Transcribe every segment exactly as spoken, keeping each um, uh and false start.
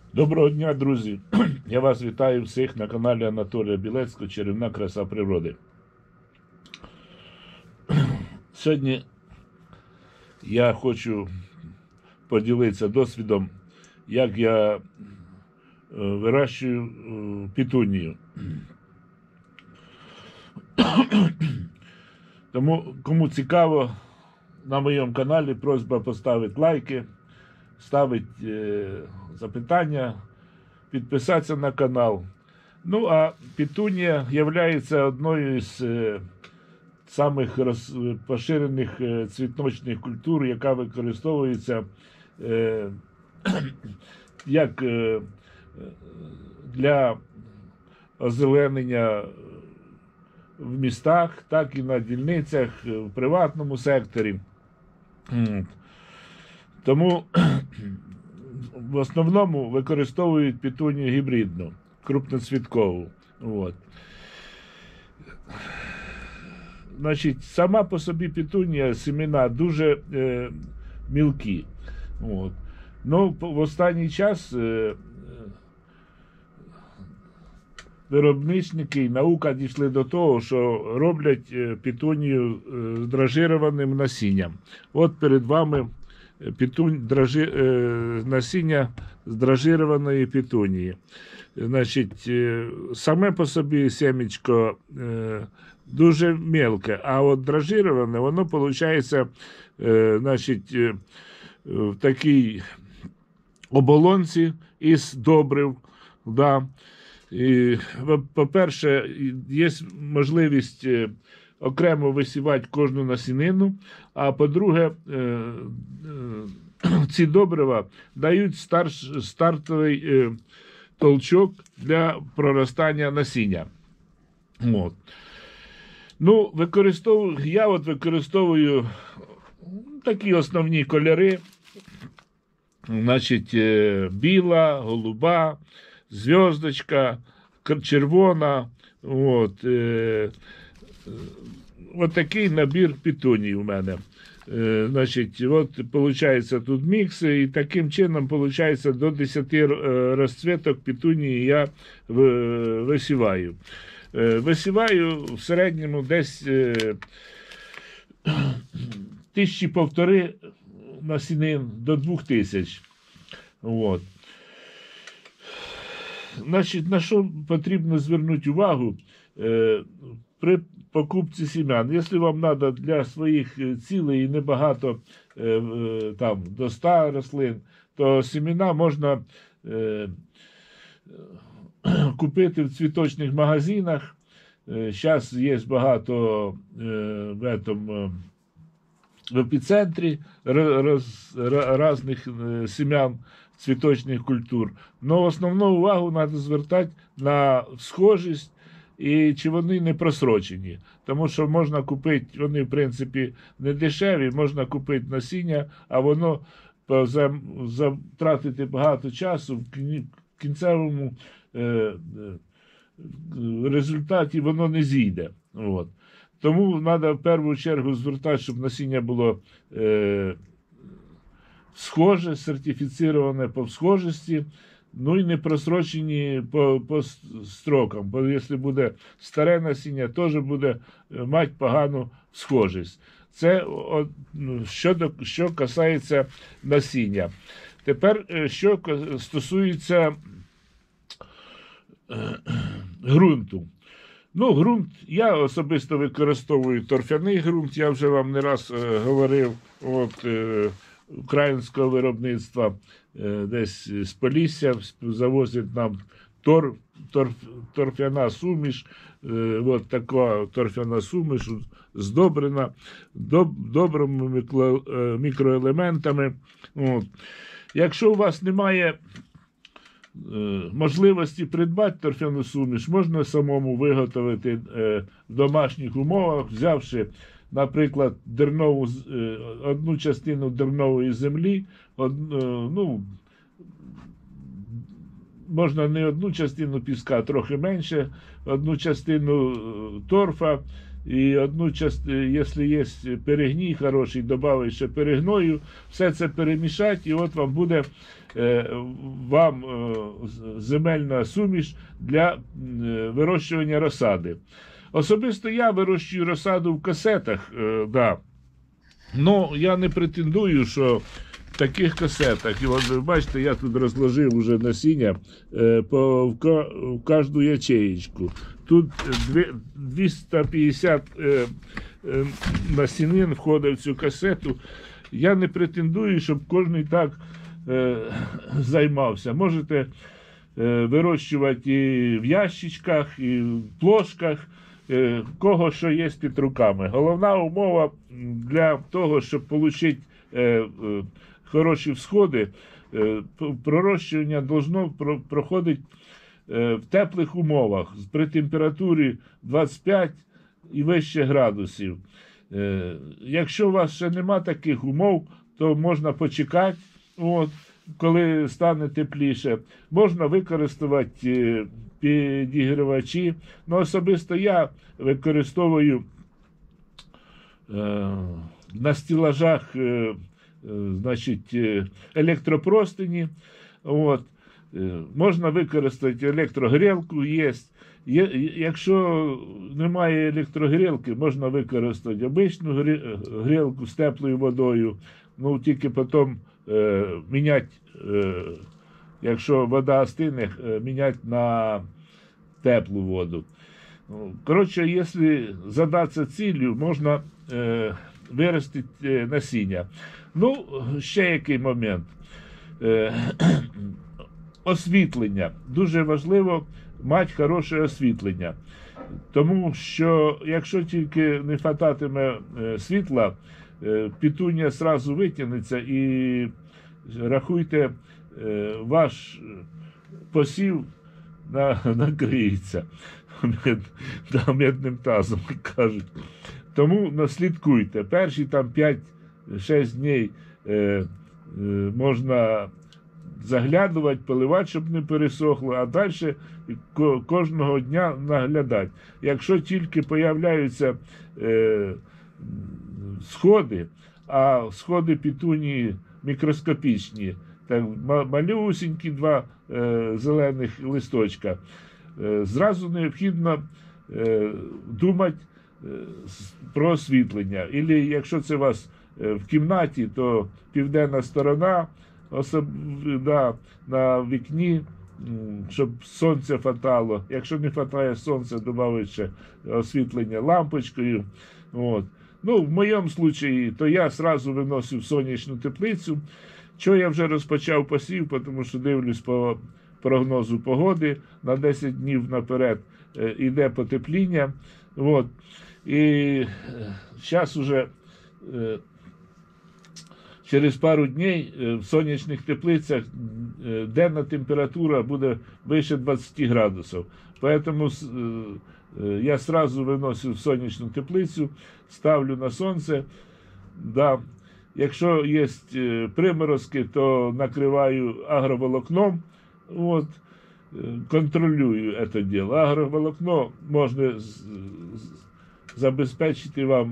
Доброго дня, друзі! Я вас вітаю всіх на каналі Анатолія Білецького «Чарівна краса природи». Сьогодні я хочу поділитися досвідом, як я вирощую петунію. Тому, кому цікаво, на моєму каналі просьба поставити лайки, ставити запитання, підписатися на канал. Ну, а петунія є одною з е, самих роз, поширених е, цвітночних культур, яка використовується е, як е, для озеленення в містах, так і на дільницях, в приватному секторі. Тому в основному використовують петунію гібридну, крупноцвіткову. От. Значить, сама по собі петунія, семена дуже е, мілкі. От. Ну, в останній час е, виробничники і наука дійшли до того, що роблять петунію з дражированим насінням. От перед вами петунь, дражи, е, насіння з дражированої петунії. Значить, е, саме по собі семечко е, дуже мелке, а от дражироване, воно виходить е, значить, е, в такій оболонці із добрив. Да. І, по-перше, є можливість окремо висівати кожну насінину, а по-друге, ці добрива дають старт, стартовий толчок для проростання насіння. От. Ну, використовую, я от використовую такі основні кольори, значить, біла, голуба, зв'язочка, червона. От, е, от такий набір петуній у мене. Е, значить, от, виходить, тут мікси, і таким чином, виходить, до десяти розцвіток петунії я висіваю. Е, висіваю в середньому десь е, тисячі півтори насінин до двох тисяч. От. Значить, на що потрібно звернути увагу е, при покупці сім'ян? Якщо вам треба для своїх цілей небагато е, там, до ста рослин, то сімена можна е, купити в цвіточних магазинах. Зараз є багато е, в, этом, в епіцентрі роз, роз, різних сім'ян цвіточних культур. Но основну увагу треба звертати на схожість і чи вони не просрочені. Тому що можна купити, вони в принципі не дешеві, можна купити насіння, а воно затратити багато часу, в кінцевому е, результаті воно не зійде. От. Тому треба в першу чергу звертати, щоб насіння було е, схоже, сертифіцироване по схожості, ну і не просрочені по, по строкам. Бо якщо буде старе насіння, теж буде мати погану схожість. Це що, що касається насіння. Тепер, що стосується ґрунту. Ну, ґрунт, я особисто використовую торфяний ґрунт, я вже вам не раз е, говорив, от, е, українського виробництва, е, десь з Полісся завозять нам тор, торф, торфяна суміш, е, от така торфяна суміш, здобрена доб, добрими мікро, е, мікроелементами. От. Якщо у вас немає можливості придбати торфяну суміш, можна самому виготовити в домашніх умовах, взявши, наприклад, дернову, одну частину дернової землі, одну, ну, можна не одну частину піска, а трохи менше, одну частину торфа і одну частину, якщо є перегній хороший, додати ще перегною, все це перемішати, і от вам буде е, вам е, земельна суміш для е, вирощування розсади. Особисто я вирощую розсаду в касетах, е, да. Ну, я не претендую, що в таких касетах, і от ви бачите, я тут розложив уже насіння е, по, в, в кожну ячеєчку. Тут двісті п'ятдесят е, е, насінин входить в цю касету. Я не претендую, щоб кожен так е, займався. Можете е, вирощувати і в ящичках, і в плошках, е, кого що є під руками. Головна умова для того, щоб отримати е, е, хороші всходи, е, пророщування должно про, проходити в теплих умовах, при температурі двадцять п'ять і вище градусів. Якщо у вас ще нема таких умов, то можна почекати, от, коли стане тепліше. Можна використовувати підігрівачі. Ну, особисто я використовую е, на стелажах е, значить, електропростині. От. Можна використати електрогрілку, є. Якщо немає електрогрілки, можна використати обичну грілку з теплою водою, ну тільки потім е, міняти, е, якщо вода остине, е, міняти на теплу воду. Коротше, якщо задатися ціллю, можна е, виростити насіння. Ну, ще який момент. Е, Освітлення. Дуже важливо мати хороше освітлення. Тому що, якщо тільки не хвататиме світла, петунія одразу витягнеться і, рахуйте, ваш посів на, накриється медним тазом, кажуть. Тому наслідкуйте. Перші там п'ять-шість днів е, е, можна заглядувати, поливати, щоб не пересохло, а далі кожного дня наглядати. Якщо тільки появляються е, сходи, а сходи петунії мікроскопічні, так, малюсенькі два е, зелених листочка, е, зразу необхідно е, думати е, про освітлення. Ілі, якщо це у вас е, в кімнаті, то південна сторона, Особ... да, на вікні, щоб сонце хватало. Якщо не вистачає сонця, додати ще освітлення лампочкою. От. Ну, в моєму випадку, то я одразу виносив сонячну теплицю. Що я вже розпочав посів, тому що дивлюсь по прогнозу погоди, на десять днів наперед йде потепління. От. І зараз уже через пару днів в сонячних теплицях денна температура буде вище двадцять градусів. Тому я одразу виносив сонячну теплицю, ставлю на сонце. Да. Якщо є приморозки, то накриваю агроволокном. От. Контролюю це діло. Агроволокно можна забезпечити вам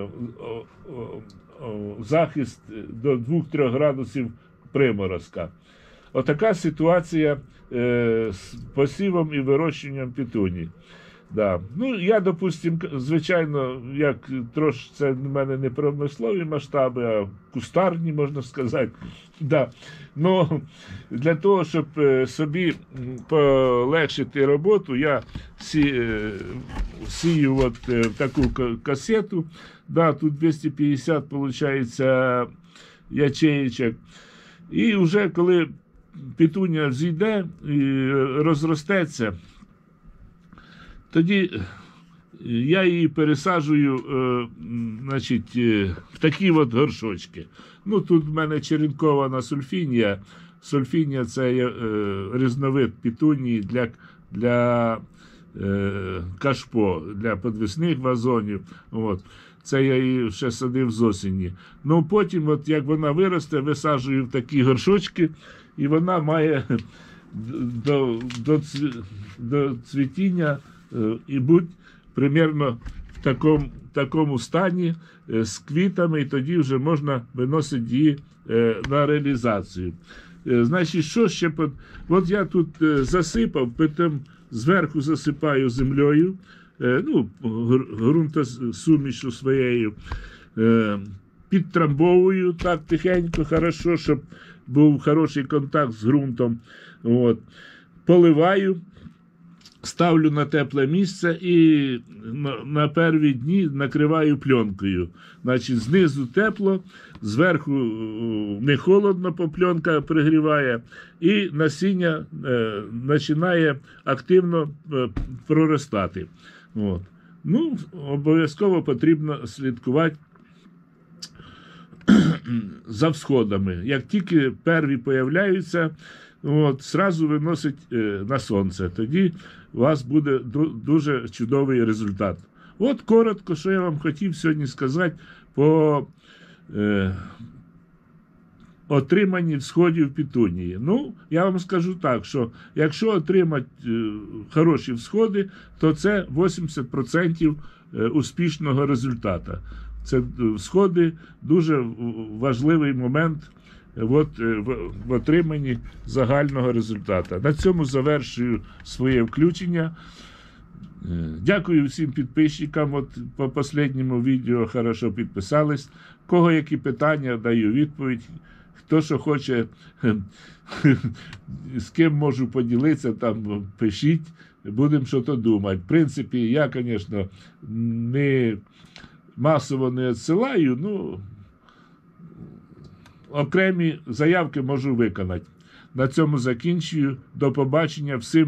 захист до двох-трьох градусів приморозка. Отака ситуація е, з посівом і вирощуванням петуній. Да. Ну, я, допустим, звичайно, як трошки це в мене не промислові масштаби, а кустарні, можна сказати. Да. Но для того, щоб собі полегшити роботу, я сі, сію от в таку касету. Да, тут двісті п'ятдесят, виходить, ячеєчок. І вже коли петунія зійде і розростеться, тоді я її пересаджую е, значить, в такі от горшочки. Ну, тут в мене черенкована сульфінія. Сульфінія – це е, різновид петунії для, для е, кашпо, для підвісних вазонів. От. Це я її ще садив з осені. Ну, потім, от, як вона виросте, висаджую в такі горшочки, і вона має до, до, до цвітіння і будь примерно такому, такому стані е, з квітами, і тоді вже можна виносити її е, на реалізацію. Е, значить, що ще? Под... От я тут е, засипав, потім зверху засипаю землею, е, ну, ґрунтосумішу своєю, е, підтрамбовую так тихенько, хорошо, щоб був хороший контакт з ґрунтом. От. Поливаю, ставлю на тепле місце і на, на перві дні накриваю пленкою. Значить, знизу тепло, зверху не холодно, бо пленка пригріває, і насіння е, починає активно е, проростати. От. Ну, обов'язково потрібно слідкувати за всходами. Як тільки перві появляються, от, зразу виносить е, на сонце. Тоді у вас буде дуже чудовий результат. От коротко, що я вам хотів сьогодні сказати по е, отриманні всходів петунії. Ну, я вам скажу так, що якщо отримати е, хороші всходи, то це вісімдесят відсотків успішного результату. Це всходи дуже важливий момент от, в, в отриманні загального результату. На цьому завершую своє включення. Дякую всім підписчикам. От по останньому відео хорошо підписались. Кого які питання, даю відповідь. Хто що хоче, з ким можу поділитися, там пишіть, будемо щось думати. В принципі, я, звісно, не масово не відсилаю, ну, окремі заявки можу виконати. На цьому закінчую. До побачення всім.